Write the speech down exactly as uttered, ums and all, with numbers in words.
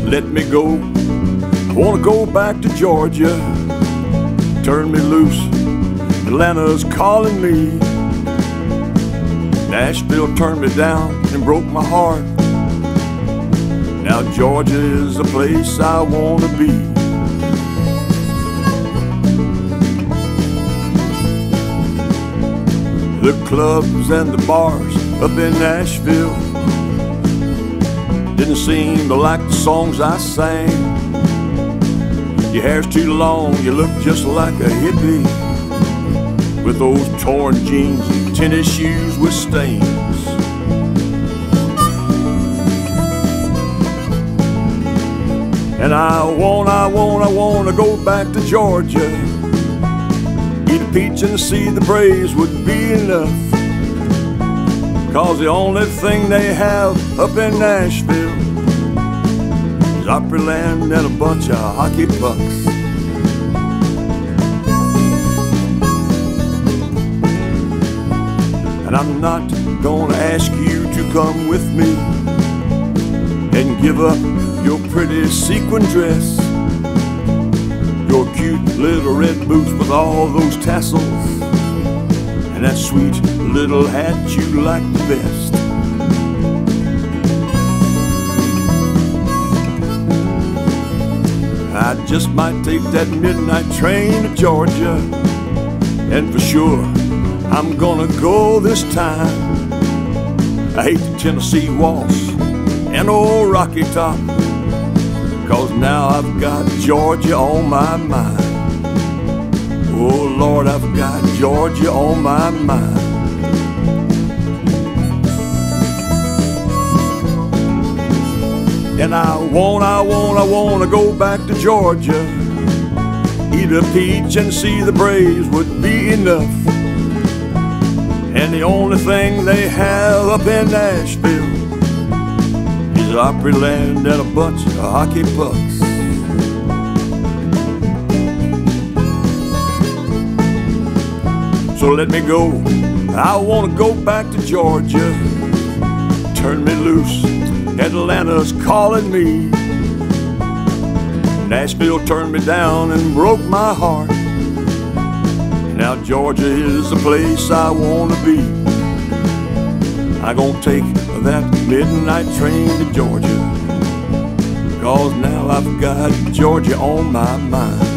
let me go. I wanna go back to Georgia, turn me loose. Atlanta's calling me. Nashville turned me down and broke my heart. Now Georgia is the place I wanna be. The clubs and the bars up in Nashville didn't seem to like the songs I sang. Your hair's too long, you look just like a hippie, with those torn jeans and tennis shoes with stains. And I want, I want, I want to go back to Georgia. Eat a peach and see the Braves would be enough. Cause the only thing they have up in Nashville is Opryland and a bunch of hockey pucks. And I'm not gonna ask you to come with me and give up your pretty sequin dress, your cute little red boots with all those tassels, and that sweet little hat you like the best. I just might take that midnight train to Georgia, and for sure I'm gonna go this time. I hate the Tennessee Waltz and old Rocky Top, cause now I've got Georgia on my mind. Oh Lord, I've got Georgia on my mind. And I want, I want, I want to go back to Georgia. Eat a peach and see the Braves would be enough. And the only thing they have up in Nashville is Opryland and a bunch of hockey pucks. So let me go, I want to go back to Georgia. Turn me loose, Atlanta's calling me. Nashville turned me down and broke my heart. Now Georgia is the place I want to be. I'm gonna take that midnight train to Georgia, cause now I've got Georgia on my mind.